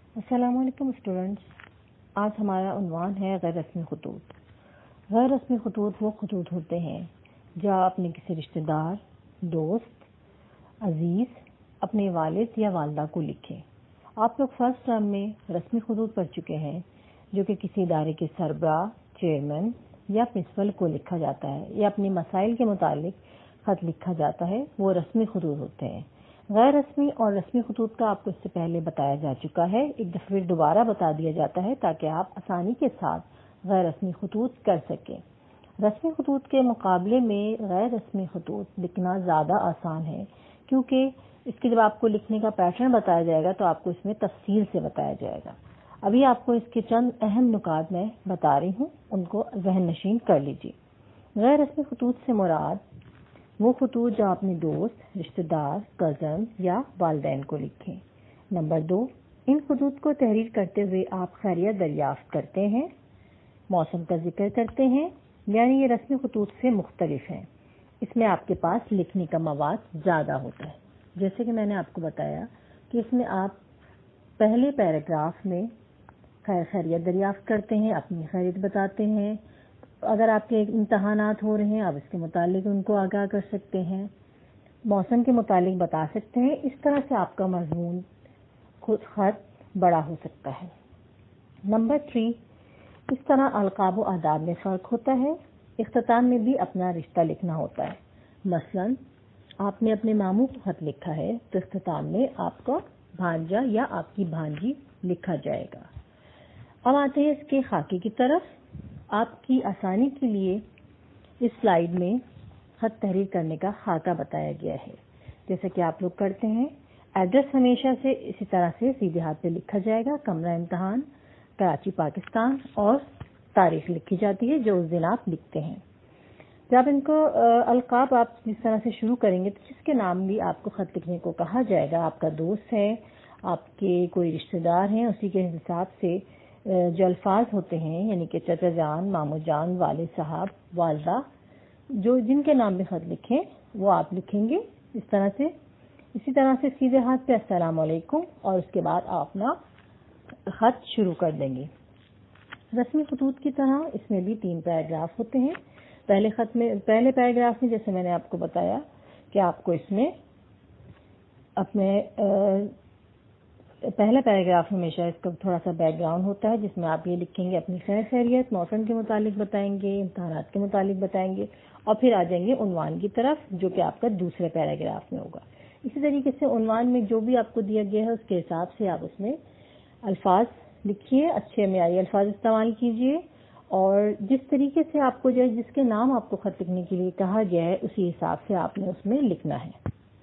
अस्सलाम वालेकुम स्टूडेंट्स। आज हमारा उन्वान है गैर रस्मी खतूत। गैर रस्मी खतूत वो खतूत होते हैं जो आप अपने किसी रिश्तेदार, दोस्त, अजीज, अपने वालिद या वालदा को लिखें। आप लोग फर्स्ट टर्म में रस्मी खतूत पढ़ चुके हैं जो कि किसी इदारे के सरबराह, चेयरमैन या प्रिंसिपल को लिखा जाता है या अपने मसाइल के मुतालिक खत लिखा जाता है, वो रस्मी खतूत होते हैं। गैर रस्मी और रस्मी खतूत का आपको इससे पहले बताया जा चुका है, एक दफा फिर दोबारा बता दिया जाता है ताकि आप आसानी के साथ गैर रस्मी खतूत कर सकें। रस्मी खतूत के मुकाबले में गैर रस्मी खतूत लिखना ज़्यादा आसान है क्योंकि इसके जब आपको लिखने का पैटर्न बताया जाएगा तो आपको इसमें तफसील से बताया जाएगा। अभी आपको इसके चंद अहम नुकात मैं बता रही हूँ, उनको ज़हन नशीन कर लीजिए। गैर रस्मी खतूत से मुराद वो खतूत जो अपने दोस्त, रिश्तेदार, कज़न या वालिदैन को लिखें। नंबर 2, इन खतूत को तहरीर करते हुए आप खैरियत दरियाफ्त करते हैं, मौसम का जिक्र करते हैं, यानी ये रस्मी खतूत से मुख्तलिफ हैं। इसमें आपके पास लिखने का मवाद ज़्यादा होता है। जैसे कि मैंने आपको बताया कि इसमें आप पहले पैराग्राफ में खैरियत दरियाफ्त करते हैं, अपनी खैरियत बताते हैं। अगर आपके इम्तहानात हो रहे हैं आप इसके मुतालिक उनको आगाह कर सकते हैं, मौसम के मुतालिक बता सकते हैं। इस तरह से आपका मजमून खुद खत बड़ा हो सकता है। नंबर 3, इस तरह अलकाब व आदाब में फ़र्क होता है। इख्तिताम में भी अपना रिश्ता लिखना होता है। मसलन आपने अपने मामू को खत लिखा है तो इख्तिताम में आपका भांजा या आपकी भांजी लिखा जाएगा। अब आते हैं इसके खाके की तरफ। आपकी आसानी के लिए इस स्लाइड में खत तहरीर करने का खाका बताया गया है। जैसे कि आप लोग करते हैं, एड्रेस हमेशा से इसी तरह से सीधे हाथ पे लिखा जाएगा। कमरा इम्तहान, कराची पाकिस्तान, और तारीख लिखी जाती है जो उस दिन आप लिखते हैं। जब इनको अलकाब आप जिस तरह से शुरू करेंगे तो जिसके नाम भी आपको खत लिखने को कहा जाएगा, आपका दोस्त है, आपके कोई रिश्तेदार हैं, उसी के हिसाब से जो अल्फाज होते हैं यानी कि चाचा जान, मामू जान, वालिद साहब, वालदा, जो जिनके नाम में खत लिखें वो आप लिखेंगे इस तरह से। इसी तरह से सीधे हाथ पे अस्सलाम वालेकुम और उसके बाद आप अपना खत शुरू कर देंगे। रस्मी खतूत की तरह इसमें भी 3 पैराग्राफ होते हैं। पहले पैराग्राफ में जैसे मैंने आपको बताया कि आपको इसमें अपने पहला पैराग्राफ हमेशा इसका थोड़ा सा बैकग्राउंड होता है जिसमें आप ये लिखेंगे अपनी खैरियत, मौसम के मुतालिक बताएंगे, इम्तहानात के मुतालिक बताएंगे और फिर आ जाएंगे उन्वान की तरफ जो कि आपका दूसरे पैराग्राफ में होगा। इसी तरीके से उन्वान में जो भी आपको दिया गया है उसके हिसाब से आप उसमें अल्फाज लिखिए, अच्छे मेयारी अल्फाज इस्तेमाल कीजिए और जिस तरीके से आपको जो जिसके नाम आपको खत लिखने के लिए कहा गया है उसी हिसाब से आपने उसमें लिखना है।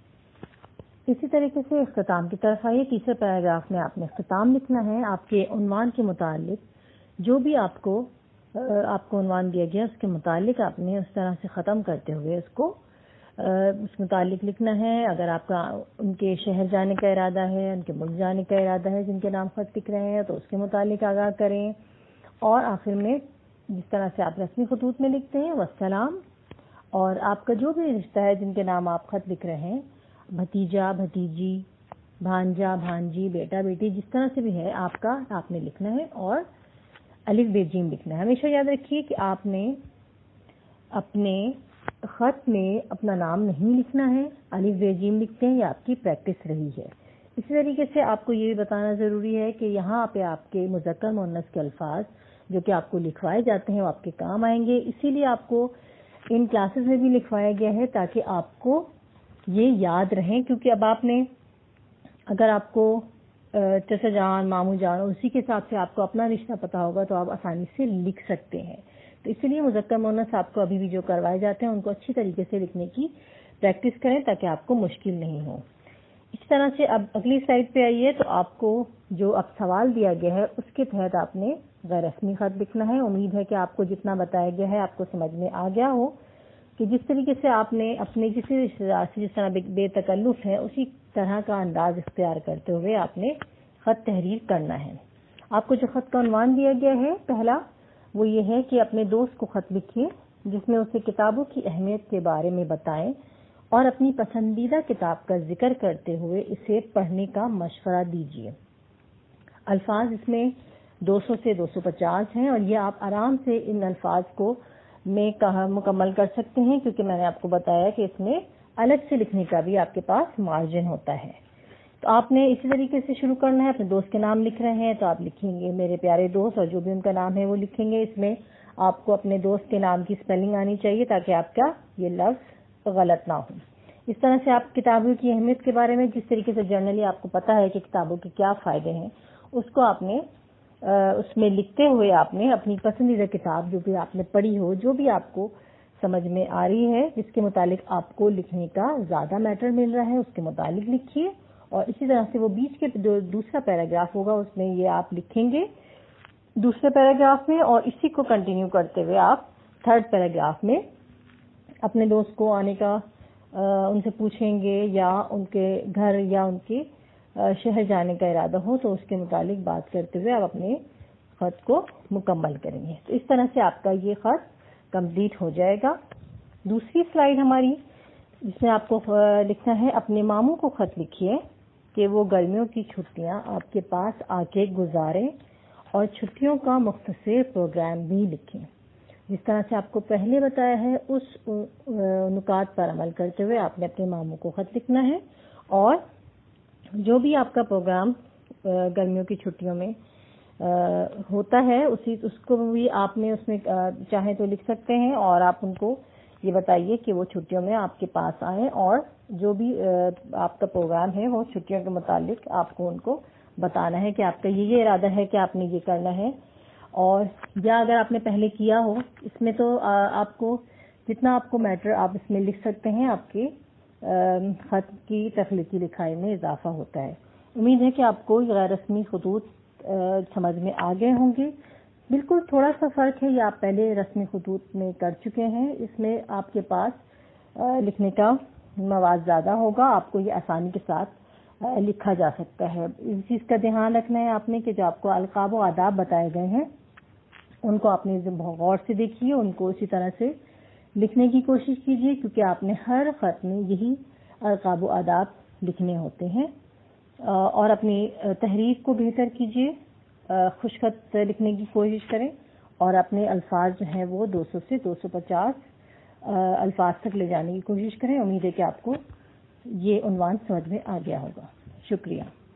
इसी तरीके से इख्तिताम की तरफ आइए। तीसरे पैराग्राफ में आपने इख्तिताम लिखना है। आपके उन्वान के मुतालिक जो भी आपको उन्वान दिया गया उसके मुतालिक आपने उस तरह से ख़त्म करते हुए उसको उस मुतालिक लिखना है। अगर आपका उनके शहर जाने का इरादा है, उनके मुल्क जाने का इरादा है जिनके नाम खत लिख रहे हैं तो उसके मुतालिक आगाह करें। और आखिर में जिस तरह से आप रस्मी खतूत में लिखते हैं वस्सलाम, और आपका जो भी रिश्ता है जिनके नाम आप खत लिख रहे हैं, भतीजा, भतीजी, भांजा, भांजी, बेटा, बेटी, जिस तरह से भी है आपने लिखना है और अलिफ बेजीम लिखना है। हमेशा याद रखिए कि आपने अपने खत में अपना नाम नहीं लिखना है, अलिफ बेजीम लिखते हैं, ये आपकी प्रैक्टिस रही है। इसी तरीके से आपको ये भी बताना जरूरी है कि यहाँ पे आपके मुज़क्कर मुअन्नस के अल्फाज जो कि आपको लिखवाए जाते हैं वो आपके काम आएंगे। इसीलिए आपको इन क्लासेस में भी लिखवाया गया है ताकि आपको ये याद रहें, क्योंकि अब आपने अगर आपको चाचा जान, मामू जान, उसी के हिसाब से आपको अपना रिश्ता पता होगा तो आप आसानी से लिख सकते हैं। तो इसलिए मुज़क्कर मुअन्नस आपको अभी भी जो करवाए जाते हैं उनको अच्छी तरीके से लिखने की प्रैक्टिस करें ताकि आपको मुश्किल नहीं हो। इस तरह से अब अगली स्लाइड पे आइए तो आपको जो अब सवाल दिया गया है उसके तहत आपने गैर रस्मी खत लिखना है। उम्मीद है कि आपको जितना बताया गया है आपको समझ में आ गया हो कि जिस तरीके से आपने अपने किसी रिश्तेदार से जिस तरह बेतकल्लुफ है उसी तरह का अंदाज इख्तियार करते हुए आपने खत तहरीर करना है। आपको जो खत का उन्वान दिया गया है पहला वो ये है कि अपने दोस्त को खत लिखिए जिसमें उसे किताबों की अहमियत के बारे में बताएं और अपनी पसंदीदा किताब का जिक्र करते हुए इसे पढ़ने का मशवरा दीजिए। الفاظ اس میں 200 سے 250 ہیں اور یہ آپ آرام سے ان الفاظ کو میں مکمل کر سکتے ہیں، کیونکہ میں نے آپ کو بتایا کہ اس میں الگ سے لکھنے کا بھی آپ کے پاس مارجن ہوتا ہے۔ تو آپ نے اسی طریقے سے شروع کرنا ہے۔ اپنے دوست کے نام لکھ رہے ہیں تو آپ لکھیں گے میرے پیارے دوست، اور جو بھی ان کا نام ہے وہ لکھیں گے۔ اس میں آپ کو اپنے دوست کے نام کی سپیلنگ آنی چاہیے تاکہ آپ کا یہ لفظ غلط نہ ہو۔ اس طرح سے آپ کتابوں کی اہمیت کے بارے میں، جس طریقے سے جنرلی آپ کو پتا ہے کہ کتابوں کے کیا فائدے ہیں، اس کو آپ نے اس میں لکھتے ہوئے آپ نے اپنی پسندیدہ کتاب جو بھی آپ نے پڑھی ہو، جو بھی آپ کو سمجھ میں آ رہی ہے، جس کے متعلق آپ کو لکھنے کا زیادہ میٹر مل رہا ہے، اس کے متعلق لکھیے۔ اور اسی طرح سے وہ بیچ کے جو دوسرا پیراگراف ہوگا اس میں یہ آپ لکھیں گے دوسرے پیراگراف میں، اور اسی کو کنٹینیو کرتے ہوئے آپ تھرڈ پیراگراف میں اپنے دوست کو آنے کا ان سے پوچھیں گے، یا ان کے گھر یا ان کے شہر جانے کا ارادہ ہو تو اس کے متعلق بات کرتے ہوئے آپ اپنے خط کو مکمل کریں گے۔ تو اس طرح سے آپ کا یہ خط کمپلیٹ ہو جائے گا۔ دوسری سلائیڈ ہماری، جس میں آپ کو لکھنا ہے اپنے ماموں کو خط لکھیے کہ وہ گرمیوں کی چھٹیاں آپ کے پاس آ کے گزاریں اور چھٹیوں کا مختصر پروگرام بھی لکھیں۔ جس طرح سے آپ کو پہلے بتایا ہے اس نکات پر عمل کرتے ہوئے آپ نے اپنے ماموں کو خط لکھنا ہے، اور جو بھی آپ کا پروگرام گرمیوں کی چھٹیوں میں ہوتا ہے اس کو بھی آپ نے اس میں چاہیں تو لکھ سکتے ہیں، اور آپ ان کو یہ بتائیے کہ وہ چھٹیوں میں آپ کے پاس آئیں، اور جو بھی آپ کا پروگرام ہے وہ چھٹیوں کے متعلق آپ کو ان کو بتانا ہے کہ آپ کا یہ ارادہ ہے کہ آپ نے یہ کرنا ہے۔ اور یا اگر آپ نے پہلے کیا ہو، اس میں تو آپ کو جتنا آپ کو میٹر آپ اس میں لکھ سکتے ہیں، آپ کے خط کی تخلیقی لکھائی میں اضافہ ہوتا ہے۔ امید ہے کہ آپ کو غیر رسمی خطوط سمجھ میں آ گئے ہوں گے۔ بالکل تھوڑا سا فرق ہے، یہ آپ پہلے رسمی خطوط میں کر چکے ہیں، اس میں آپ کے پاس لکھنے کا مواد زیادہ ہوگا، آپ کو یہ آسانی کے ساتھ لکھا جا سکتا ہے۔ اس چیز کا دھیان رکھنا ہے آپ نے کہ جو آپ کو القاب و آداب بتائے گئے ہیں ان کو آپ نے غور سے دیکھیے، ان کو اسی طرح سے لکھنے کی کوشش کیجیے، کیونکہ آپ نے ہر خط میں یہی القاب و آداب لکھنے ہوتے ہیں۔ اور اپنی تحریر کو بہتر کیجیے، خوش خط لکھنے کی کوشش کریں، اور اپنے الفاظ جو ہیں وہ 200 سے 250 الفاظ تک لے جانے کی کوشش کریں۔ امید ہے کہ آپ کو یہ عنوان سمجھ میں آ گیا ہوگا۔ شکریہ۔